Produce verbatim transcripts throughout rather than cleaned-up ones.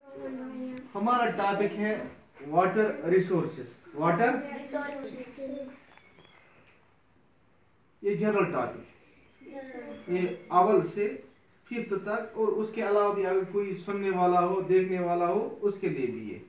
हमारा टॉपिक है water resources. Water ये जनरल टॉपिक, ये अव्वल से फिफ्थ तक, और उसके अलावा भी अगर कोई सुनने वाला हो, देखने वाला हो, उसके लिए भी ये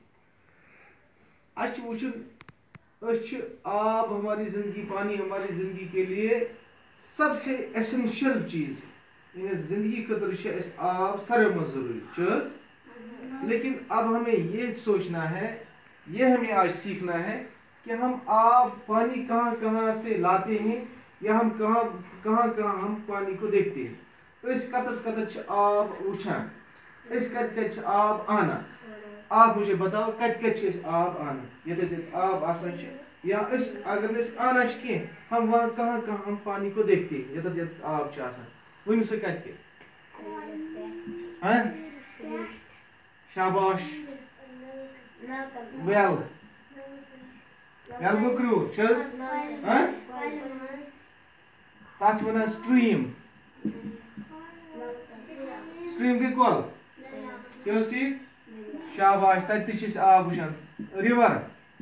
अच्छ आब हमारी जिंदगी, पानी हमारी जिंदगी के लिए सबसे एसेंशियल चीज है। जिंदगी खतर आब सारे में जरूरी। लेकिन अब हमें ये सोचना है, ये हमें आज सीखना है कि हम आब पानी कहाँ कहाँ से लाते हैं, या हम कहाँ कहाँ कहाँ हम पानी को देखते हैं। इस कतर कतर आब उछान, इस कत कत आब आना। आप मुझे बताओ कत कत आब आना, ये आब आसान, या इस अगर इस आना के हम वहाँ कहाँ कहाँ हम पानी को देखते हैं, ये आब आसान वन से कत के शाबाश वेल वेल गो क्रूर चल तथ वन स्ट्रीम स्ट्रीम के कल चल ठीक शाबाश तत आब वुचान रिवर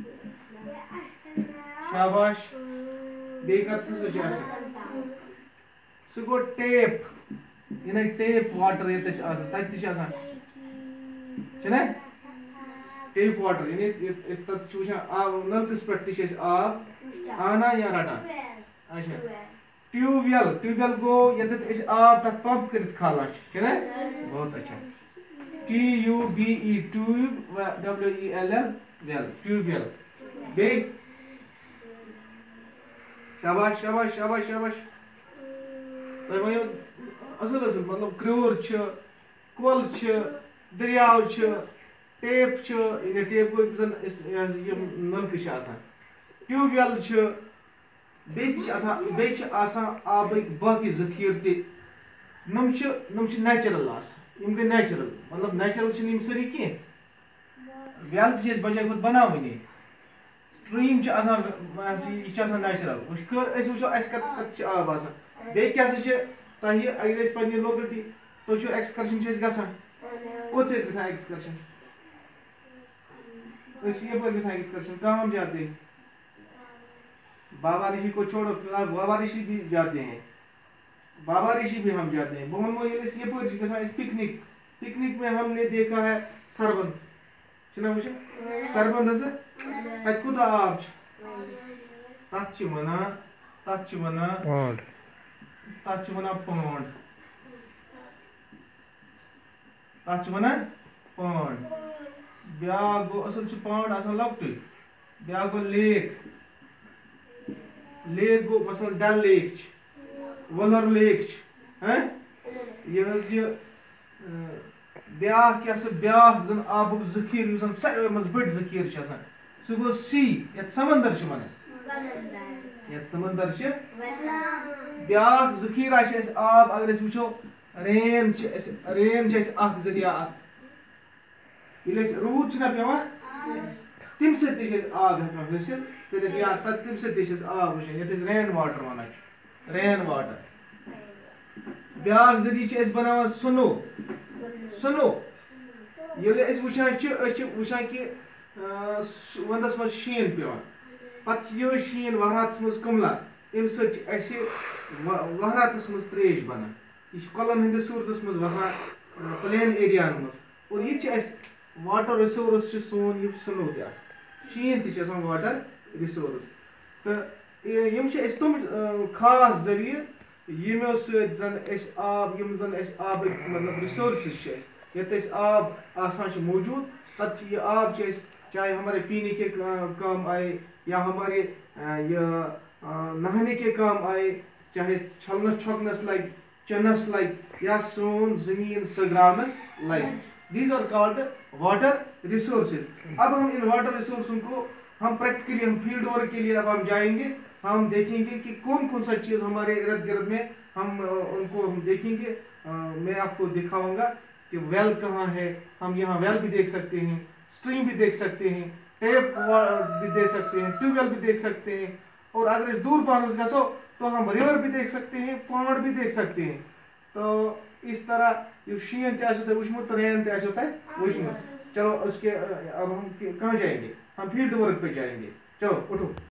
शाबाश बे कत सह गो टेप इन टेप वाटर ये तत टेप वाटर यानी तत आब नलकस पे आब आना या रटान। अच्छा ट्यूबवेल ट्यूबवेल गो ये आब तक पंप कर खाला बहुत अच्छा। T U B E tube W E L L well tubewell बे शाबाश शाबाश शाबाश शाबाश तुम वो असल असल मतलब क्रूर कल दरियाव टेप टेप गो नलक ट्यूबवेल आब बाकी जखीर तम नेचुरल यम गई नेचुरल मतलब नेचुरल सारी कह वेल तज बजा गो बनावनी स्ट्रीम यह नेचुरल वो कत कत आब बे क्या अगर पे लोकलिटी तुम एक्सकर्शन गसान कोत एक्सकर्शन यपर ग एक्सकर्शन कहाँ हम जाते हैं, बाबा ऋषि को छोड़ो, बाबा ऋषि भी जाते हैं, बाबा ऋषि भी हम जाते हैं। बहुत यपर ग पिकनिक पिकनिक में हमने देखा है सरबंद सरबंद तत कूत आब तथ वन तथ वन तथ वन पौंड तथ वन पौंड ब्या गो असल पौंड आसान लकट ब्या गो लेक लेक गो मसल डल लेक वलर लेक यह ब्या क्या ब्या जन आबुक जखीर सारे मज बड़ जखीर सह गो सी ये समंदर वन ये समंदर ब्या जखीर आब अगर वो रेन रेन जरिया ये रूद पे तम सत आब हसिल तलित या तम सत आब वन ये रेन वाटर वन रेन वाटर ब्या जरिए बना सुनो सुनो ये वुचान वुचान कि वंदस मज शीन पे पे यह शीन वहरात मज कमला अम वहरात मज त्रेश बना यह कलन हंदिस सूरत मज वसान प्लेन एरिया मज और ये वाटर रिसोर्स सोन यह सुनो त शीन त वाटर रिसोर्स तो तुम खास जरिए यमो सत आब यम जन आब मतलब रिसोर्स ये आब आसान मौजूद तब ये आब चाहे हमारे पीने के काम आए या हमारे ये नहाने के काम आए, चाहे छलनस छकनस लग चनस लग या सोन जमीन सग्रामस लग, these are called water resources. अब हम इन वाटर रिसोर्सों को हम प्रैक्टिकली हम फील्ड वर्क के लिए अब हम जाएंगे, हम देखेंगे कि कौन कौन सा चीज़ हमारे इर्द गिर्द में हम उनको हम देखेंगे। आ, मैं आपको दिखाऊंगा कि वेल कहाँ है, हम यहाँ वेल भी देख सकते हैं, स्ट्रीम भी देख सकते हैं, टेप भी देख सकते हैं, ट्यूबवेल भी देख सकते हैं, और अगर इस दूर पानस गसो तो हम रिवर भी देख सकते हैं, पहाड़ भी देख सकते हैं। तो इस तरह शीन तुमुत रेन तुमुत چلو اس کے اب ہم کہاں جائیں گے؟ ہم فیلڈ ورک پہ جائیں گے. چلو اٹھو.